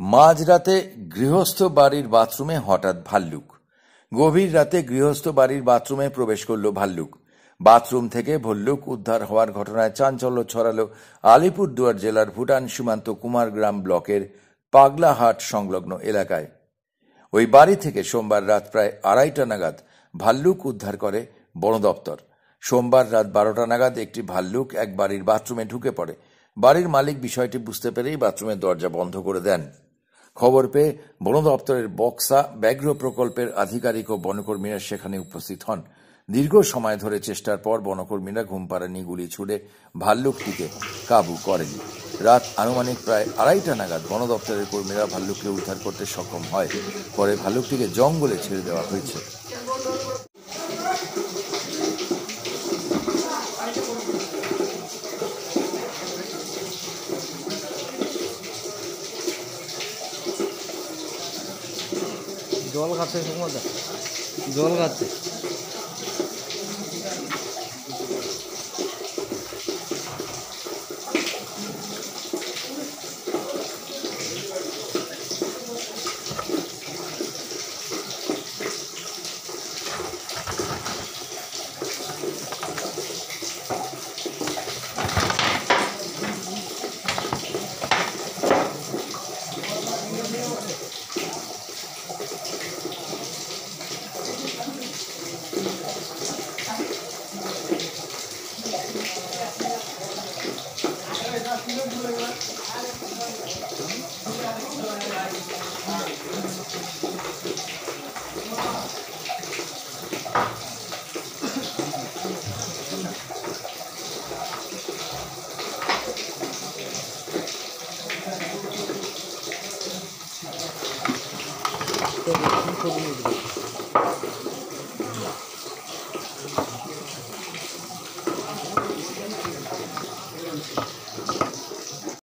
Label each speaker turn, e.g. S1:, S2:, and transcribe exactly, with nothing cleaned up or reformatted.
S1: মাঝরাতে গৃহস্থ বাড়ির বাথরুমে হঠাৎ ভাল্লুক। গভীর রাতে গৃহস্থ বাড়ির বাথরুমে প্রবেশ করল ভাল্লুক। বাথরুম থেকে ভল্লুক উদ্ধার হওয়ার ঘটনায় চাঞ্চল্য ছড়ালো আলিপুরদুয়ার জেলার ভুটান সীমান্ত কুমারগ্রাম ব্লকের পাগলাহাট সংলগ্ন এলাকায়। ওই বাড়ি থেকে সোমবার রাত প্রায় আড়াইটা নাগাদ ভাল্লুক উদ্ধার করে বন দপ্তর। সোমবার রাত বারোটা নাগাদ একটি ভাল্লুক এক বাড়ির বাথরুমে ঢুকে পড়ে। বাড়ির মালিক বিষয়টি বুঝতে পেরেই বাথরুমের দরজা বন্ধ করে দেন। খবর পেয়ে বন দপ্তরের বক্সা ব্যাঘ্র প্রকল্পের আধিকারিক ও বনকর্মীরা সেখানে উপস্থিত হন। দীর্ঘ সময় ধরে চেষ্টার পর বনকর্মীরা ঘুমপাড়ানি গুলি ছুড়ে ভাল্লুকটিকে কাবু করেন। রাত আনুমানিক প্রায় আড়াইটা নাগাদ বন দপ্তরের কর্মীরা ভাল্লুককে উদ্ধার করতে সক্ষম হয়। পরে ভাল্লুকটিকে জঙ্গলে ছেড়ে দেওয়া হয়েছে।
S2: জল খাচ্ছে জল খাচ্ছে কি করবো